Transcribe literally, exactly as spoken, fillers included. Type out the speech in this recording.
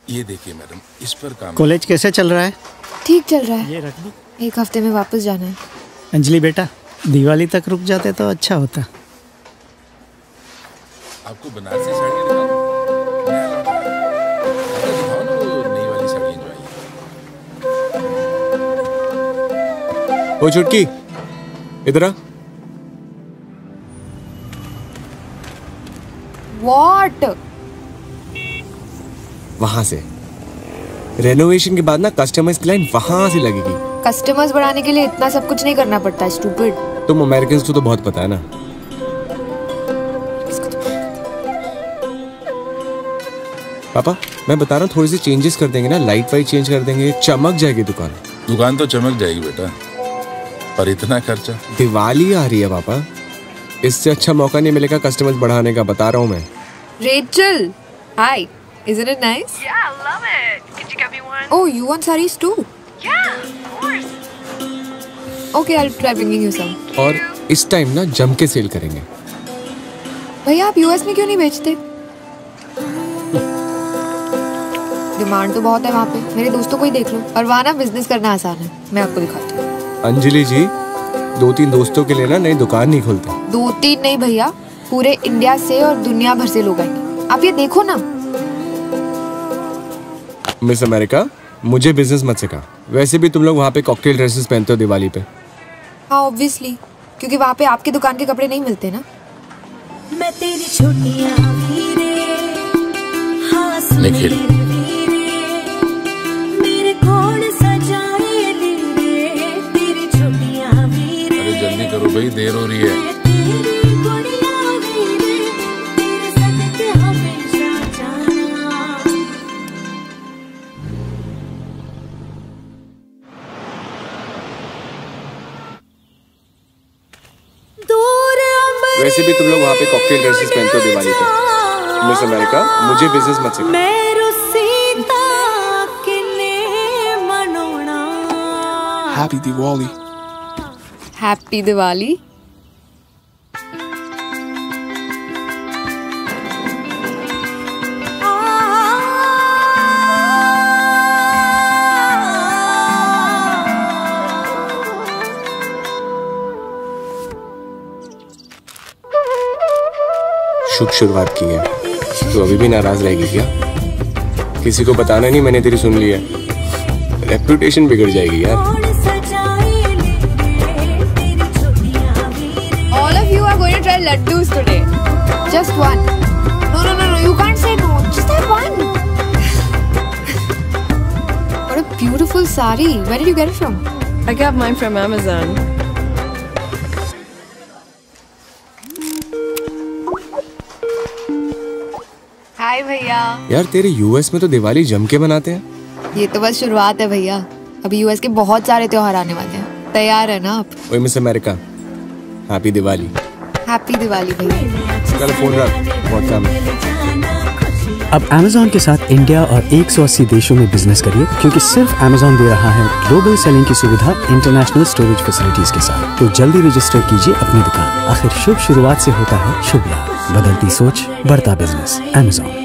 ये देखिए मैडम, इस पर काम। कॉलेज कैसे चल रहा है? ठीक चल रहा है। ये रख दो। एक हफ्ते में वापस जाना है। अंजलि बेटा, दिवाली तक रुक जाते तो अच्छा होता। आपको बनारसी साड़ी दिखाऊं? दिखाओ ना वो नई वाली साड़ी जो आई। ओ चुटकी, इधर आ। What? वहां से रेनोवेशन के बाद ना कस्टमर्स की लाइन वहां से लगेगी। कस्टमर्स बढ़ाने के लिए इतना सब कुछ नहीं करना पड़ता, स्टूपिड। तुम अमेरिकन को तो बहुत पता है ना। पापा मैं बता रहा हूँ, थोड़ी सी चेंजेस कर देंगे ना, लाइट वाइट चेंज कर देंगे, चमक जाएगी दुकान। दुकान तो चमक जाएगी बेटा, पर इतना खर्चा। दिवाली आ रही है पापा, इससे अच्छा मौका नहीं मिलेगा कस्टमर्स बढ़ाने का, बता रहा हूँ मैं। Rachel, hi. Isn't it nice? Yeah, I love it. Could you get me one? Oh, you want sarees too? Yeah, of course. Okay, I'll try bringing you some. और इस टाइम ना जम के सेल करेंगे। भैया आप यूएस में क्यों नहीं बेचते? डिमांड तो बहुत है वहाँ पे, मेरे दोस्तों को ही देख लो। और वहाँ ना बिजनेस करना आसान है, मैं आपको दिखाती हूँ। अंजलि जी, दो तीन दोस्तों के लिए ना नई दुकान नहीं खोलते। दो तीन नहीं भैया, पूरे इंडिया से और दुनिया भर से लोग आएंगे। आप ये देखो ना। मिस अमेरिका, मुझे बिजनेस मत सिखा। वैसे भी तुम लोग वहाँ पे कॉकटेल ड्रेसेस पहनते हो दिवाली पे। हाँ ऑब्वियसली, क्योंकि वहाँ पे आपकी दुकान के कपड़े नहीं मिलते ना। मैं तेरी छोटियां निखिल, मेरे घोड़ सजाए लीरे, तेरी छोटियां वीरे। अरे जल्दी करो भाई, देर हो रही है। वैसे भी तुम लोग वहाँ पे कॉकटेल ड्रेसेस पहनते हो दिवाली पे। मिस अमेरिका, मुझे बिजनेस मत सिखा। हैप्पी दिवाली। हैप्पी दिवाली। शुभ शुरुआत की है तो अभी भी नाराज रहेगी क्या? किसी को बताना नहीं मैंने तेरी सुन ली है, रेप्यूटेशन बिगड़ जाएगी यार। All of you are going to try laddus today. Just one. No, no, no, no. You can't say no. Just have one. What a beautiful sari. Where did you get it from? I got mine from Amazon. हाय भैया। यार तेरे US में तो दिवाली जम के मनाते हैं। ये तो बस शुरुआत है भैया, अभी यूएस के बहुत सारे त्योहार आने वाले हैं। तैयार है ना आप? ओए miss America, happy Diwali. Happy Diwali भैया। चल फोन रख, बहुत काम है। अब Amazon के साथ इंडिया और एक सौ अस्सी देशों में बिजनेस करिए, क्योंकि सिर्फ Amazon दे रहा है ग्लोबल सेलिंग की सुविधा इंटरनेशनल स्टोरेज फैसिलिटीज के साथ। तो जल्दी रजिस्टर कीजिए अपनी दुकान। आखिर शुभ शुरुआत से होता है शुभ लाभ। बदलती सोच, बढ़ता बिजनेस। Amazon।